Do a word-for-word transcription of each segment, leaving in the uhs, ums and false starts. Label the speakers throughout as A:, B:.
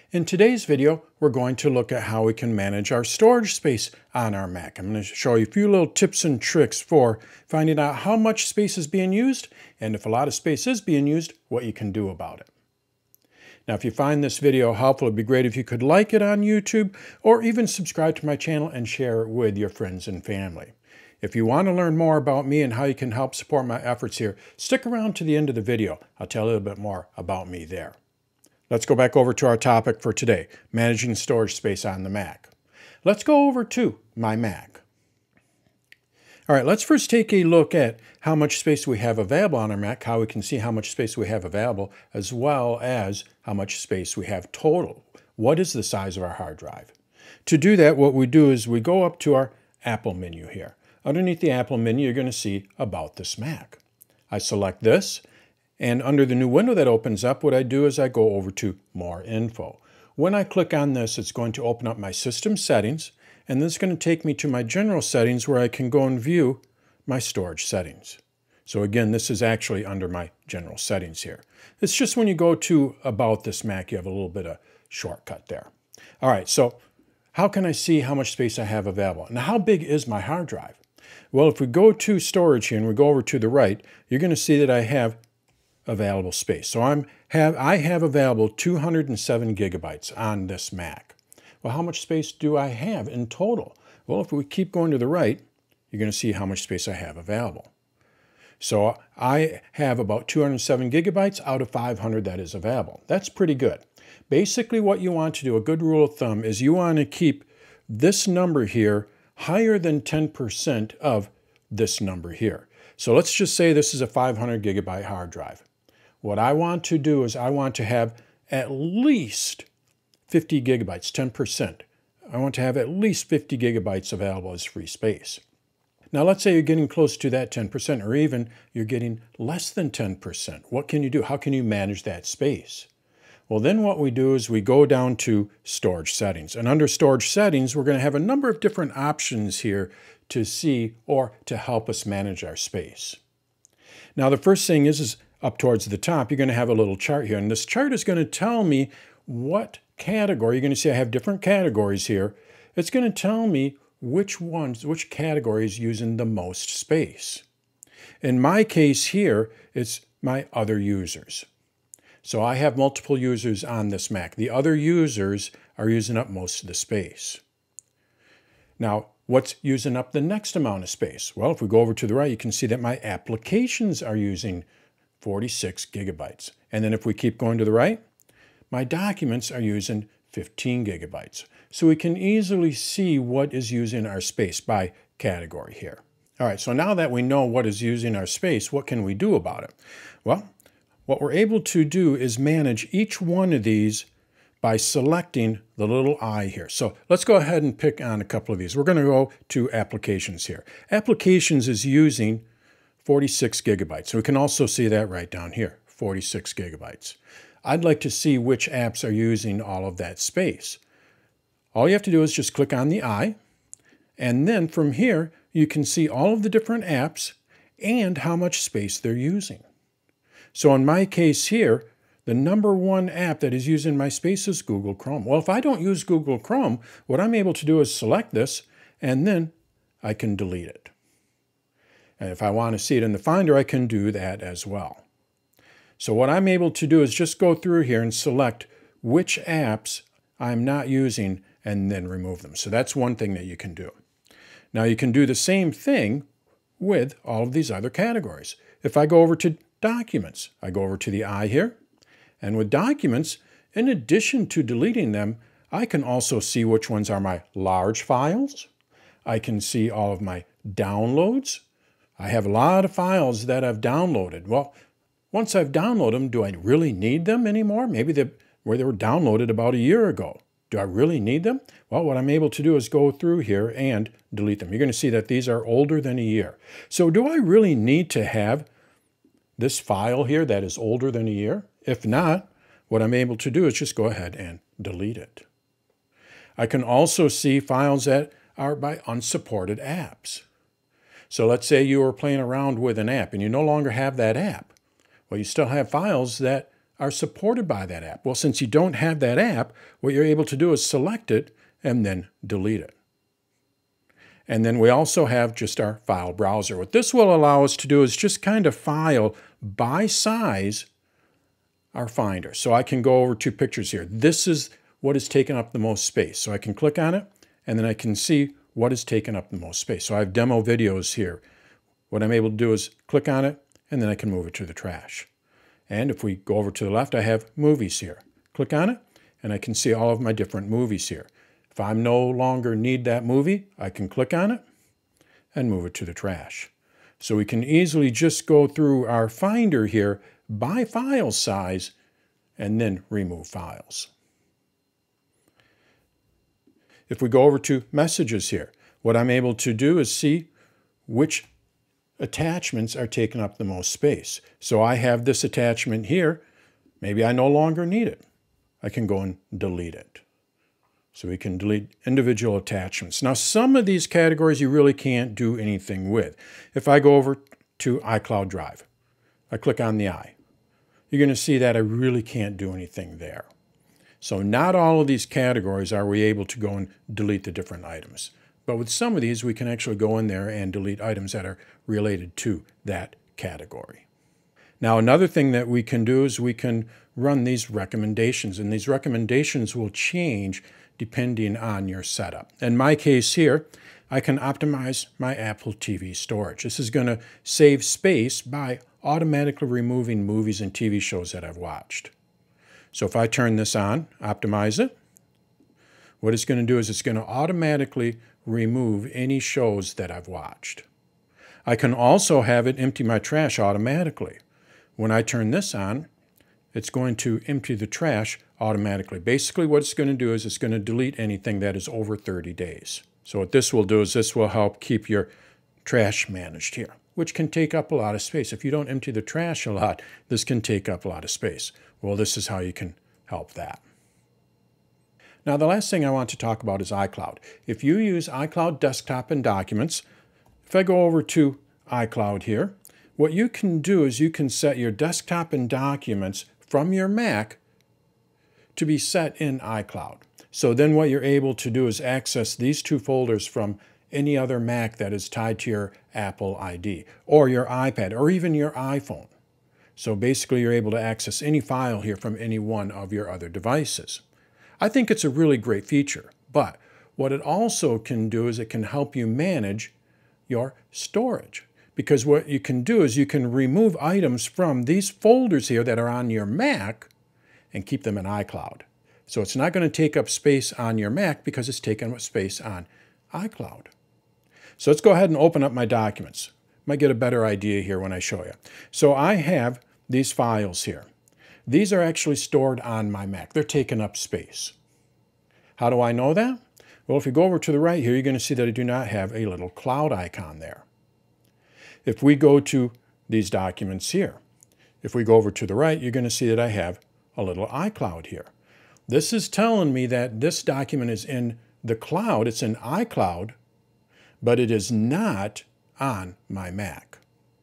A: In today's video, we're going to look at how we can manage our storage space on our Mac. I'm going to show you a few little tips and tricks for finding out how much space is being used, and if a lot of space is being used, what you can do about it. Now, if you find this video helpful, it'd be great if you could like it on YouTube or even subscribe to my channel and share it with your friends and family. If you want to learn more about me and how you can help support my efforts here, stick around to the end of the video. I'll tell you a little bit more about me there. Let's go back over to our topic for today, managing storage space on the Mac. Let's go over to my Mac. All right, let's first take a look at how much space we have available on our Mac, how we can see how much space we have available, as well as how much space we have total. What is the size of our hard drive? To do that, what we do is we go up to our Apple menu here. Underneath the Apple menu, you're going to see About This Mac. I select this. And under the new window that opens up, what I do is I go over to More Info. When I click on this, it's going to open up my system settings, and this is going to take me to my general settings where I can go and view my storage settings. So again, this is actually under my general settings here. It's just when you go to About This Mac, you have a little bit of shortcut there. All right, so how can I see how much space I have available? Now, how big is my hard drive? Well, if we go to storage here and we go over to the right, you're going to see that I have available space. So I'm have I have available two hundred seven gigabytes on this Mac. Well, how much space do I have in total? Well, if we keep going to the right, you're going to see how much space I have available. So I have about two hundred seven gigabytes out of five hundred that is available. That's pretty good. Basically, what you want to do, a good rule of thumb, is you want to keep this number here higher than ten percent of this number here. So let's just say this is a five hundred gigabyte hard drive. What I want to do is I want to have at least fifty gigabytes, ten percent. I want to have at least fifty gigabytes available as free space. Now, let's say you're getting close to that ten percent, or even you're getting less than ten percent. What can you do? How can you manage that space? Well, then what we do is we go down to storage settings. And under storage settings, we're going to have a number of different options here to see or to help us manage our space. Now, the first thing is, is up towards the top, you're going to have a little chart here. And this chart is going to tell me what category. You're going to see I have different categories here. It's going to tell me which ones, which category is using the most space. In my case here, it's my other users. So I have multiple users on this Mac. The other users are using up most of the space. Now, what's using up the next amount of space? Well, if we go over to the right, you can see that my applications are using forty-six gigabytes. And then if we keep going to the right, my documents are using fifteen gigabytes. So we can easily see what is using our space by category here. All right, so now that we know what is using our space, what can we do about it? Well, what we're able to do is manage each one of these by selecting the little I here. So let's go ahead and pick on a couple of these. We're going to go to Applications here. Applications is using forty-six gigabytes. So we can also see that right down here, forty-six gigabytes. I'd like to see which apps are using all of that space. All you have to do is just click on the I, and then from here, you can see all of the different apps and how much space they're using. So in my case here, the number one app that is using my space is Google Chrome. Well, if I don't use Google Chrome, what I'm able to do is select this, and then I can delete it. And if I want to see it in the Finder, I can do that as well. So what I'm able to do is just go through here and select which apps I'm not using and then remove them. So that's one thing that you can do. Now you can do the same thing with all of these other categories. If I go over to Documents, I go over to the I here, and with Documents, in addition to deleting them, I can also see which ones are my large files. I can see all of my downloads. I have a lot of files that I've downloaded. Well, once I've downloaded them, do I really need them anymore? Maybe they, where they were downloaded about a year ago. Do I really need them? Well, what I'm able to do is go through here and delete them. You're going to see that these are older than a year. So do I really need to have this file here that is older than a year? If not, what I'm able to do is just go ahead and delete it. I can also see files that are by unsupported apps. So let's say you were playing around with an app and you no longer have that app. Well, you still have files that are supported by that app. Well, since you don't have that app, what you're able to do is select it and then delete it. And then we also have just our file browser. What this will allow us to do is just kind of file by size our Finder. So I can go over to pictures here. This is what is taking up the most space. So I can click on it, and then I can see what is taking up the most space. So I have demo videos here. What I'm able to do is click on it, and then I can move it to the trash. And if we go over to the left, I have movies here. Click on it, and I can see all of my different movies here. If I no longer need that movie, I can click on it and move it to the trash. So we can easily just go through our Finder here by file size and then remove files. If we go over to messages here, what I'm able to do is see which attachments are taking up the most space. So I have this attachment here. Maybe I no longer need it. I can go and delete it. So we can delete individual attachments. Now, some of these categories you really can't do anything with. If I go over to iCloud Drive, I click on the I, you're going to see that I really can't do anything there. So not all of these categories are we able to go and delete the different items. But with some of these, we can actually go in there and delete items that are related to that category. Now, another thing that we can do is we can run these recommendations, and these recommendations will change depending on your setup. In my case here, I can optimize my Apple T V storage. This is going to save space by automatically removing movies and T V shows that I've watched. So if I turn this on, optimize it, what it's going to do is it's going to automatically remove any shows that I've watched. I can also have it empty my trash automatically. When I turn this on, it's going to empty the trash automatically. Basically, what it's going to do is it's going to delete anything that is over thirty days. So what this will do is this will help keep your trash managed here, which can take up a lot of space. If you don't empty the trash a lot, this can take up a lot of space. Well, this is how you can help that. Now, the last thing I want to talk about is iCloud. If you use iCloud Desktop and Documents, if I go over to iCloud here, what you can do is you can set your desktop and documents from your Mac to be set in iCloud. So then what you're able to do is access these two folders from any other Mac that is tied to your Apple I D, or your iPad, or even your iPhone. So basically you're able to access any file here from any one of your other devices. I think it's a really great feature, but what it also can do is it can help you manage your storage. Because what you can do is you can remove items from these folders here that are on your Mac and keep them in iCloud. So it's not going to take up space on your Mac because it's taking up space on iCloud. So let's go ahead and open up my documents. Might get a better idea here when I show you. So I have these files here. These are actually stored on my Mac. They're taking up space. How do I know that? Well, if you go over to the right here, you're going to see that I do not have a little cloud icon there. If we go to these documents here, if we go over to the right, you're going to see that I have a little iCloud here. This is telling me that this document is in the cloud. It's in iCloud, but it is not on my Mac.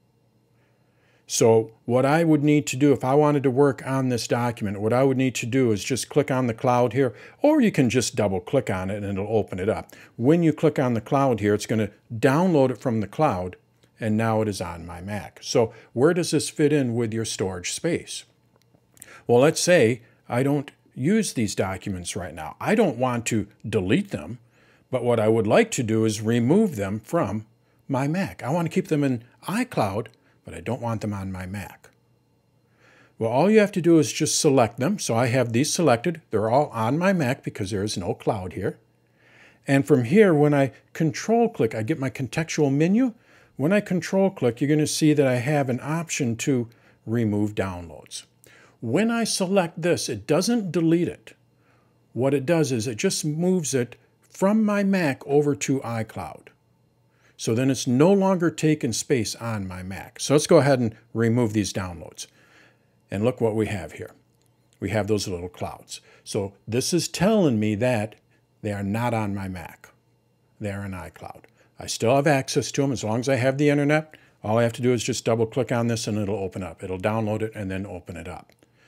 A: So what I would need to do if I wanted to work on this document, what I would need to do is just click on the cloud here, or you can just double click on it and it'll open it up. When you click on the cloud here, it's going to download it from the cloud, and now it is on my Mac. So where does this fit in with your storage space? Well, let's say I don't use these documents right now. I don't want to delete them, but what I would like to do is remove them from my Mac. I want to keep them in iCloud, but I don't want them on my Mac. Well, all you have to do is just select them. So I have these selected. They're all on my Mac because there is no cloud here. And from here, when I control click, I get my contextual menu. When I control click, you're going to see that I have an option to remove downloads. When I select this, it doesn't delete it. What it does is it just moves it from my Mac over to iCloud. So then it's no longer taking space on my Mac. So let's go ahead and remove these downloads. And look what we have here. We have those little clouds. So this is telling me that they are not on my Mac. They are in iCloud. I still have access to them as long as I have the internet. All I have to do is just double click on this and it'll open up. It'll download it and then open it up.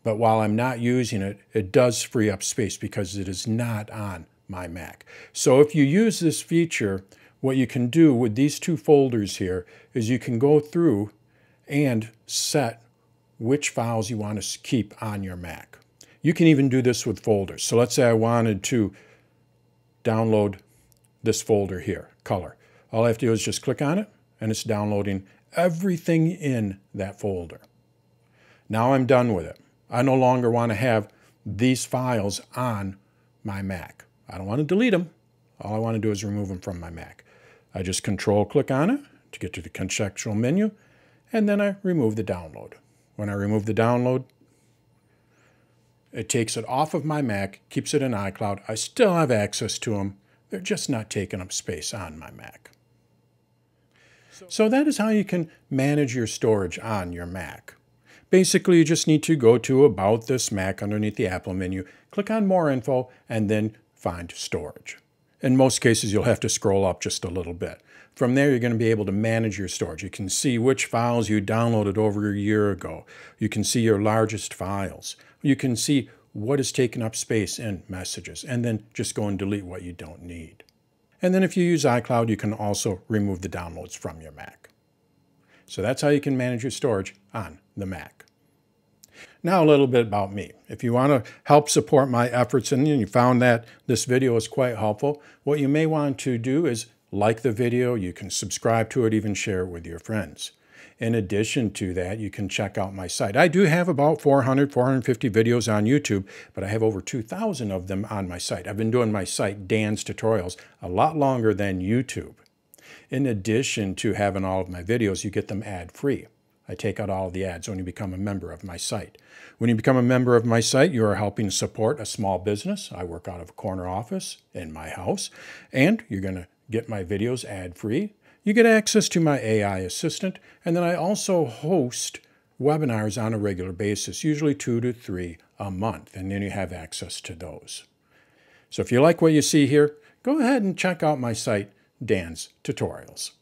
A: But while I'm not using it, it does free up space because it is not on my Mac. So if you use this feature, what you can do with these two folders here is you can go through and set which files you want to keep on your Mac. You can even do this with folders. So let's say I wanted to download this folder here, color. All I have to do is just click on it, and it's downloading everything in that folder. Now I'm done with it. I no longer want to have these files on my Mac. I don't want to delete them. All I want to do is remove them from my Mac. I just control click on it to get to the contextual menu, and then I remove the download. When I remove the download, it takes it off of my Mac, keeps it in iCloud. I still have access to them. They're just not taking up space on my Mac. So that is how you can manage your storage on your Mac. Basically, you just need to go to About This Mac underneath the Apple menu, click on More Info, and then find Storage. In most cases, you'll have to scroll up just a little bit. From there, you're going to be able to manage your storage. You can see which files you downloaded over a year ago. You can see your largest files. You can see what is taking up space in Messages, and then just go and delete what you don't need. And then if you use iCloud, you can also remove the downloads from your Mac. So that's how you can manage your storage on the Mac. Now a little bit about me. If you want to help support my efforts and you found that this video is quite helpful, what you may want to do is like the video, you can subscribe to it, even share it with your friends. In addition to that, you can check out my site. I do have about four hundred, four hundred fifty videos on YouTube, but I have over two thousand of them on my site. I've been doing my site, Dan's Tutorials, a lot longer than YouTube. In addition to having all of my videos, you get them ad-free. I take out all of the ads when you become a member of my site. When you become a member of my site, you are helping support a small business. I work out of a corner office in my house, and you're going to get my videos ad-free. You get access to my A I assistant, and then I also host webinars on a regular basis, usually two to three a month, and then you have access to those. So if you like what you see here, go ahead and check out my site, Dan's Tutorials.